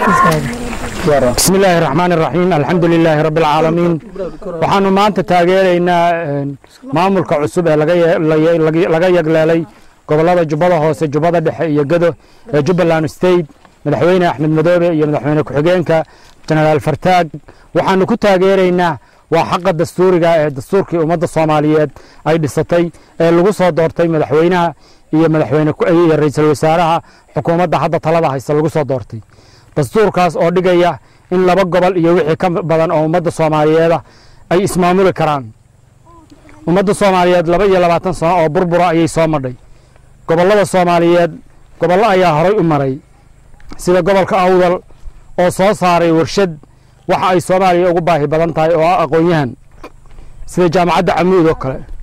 بسم الله الرحمن الرحيم الحمد لله رب العالمين waxaanu maanta taageeraynaa maamulka cusub ee laga yagleelay gobolada Jubbada Hoose Jubbada Dhexe iyo Gado ee Jubbaland State madaxweyne Axmed Madoobe iyo madaxweyne ku-xigeenka General Fartaag waxaanu ku taageeraynaa waa xaq dastuuriga ee dastuurkii ummadda Soomaaliyeed ay dhisatay ee lagu soo doortay madaxweynaha iyo madaxweyne iyo ra'iisul wasaaraha xukuumadda hadda talada haysta lagu soo doortay dastuurkaas oo dhigaya in laba gobol iyo wixii ka badan oo ummadda Soomaaliyeed ay ismaamuli karaan ummadda Soomaaliyeed 22 sano oo burbura ayay soo madhay gobolada Soomaaliyeed gobollo ayaa horay u maray sida gobolka Awdal oo soo saaray warshad waxa ay Soomaaliya ugu baahi badan tahay oo aqoon-yahan sida jaamacadda Amuud oo kale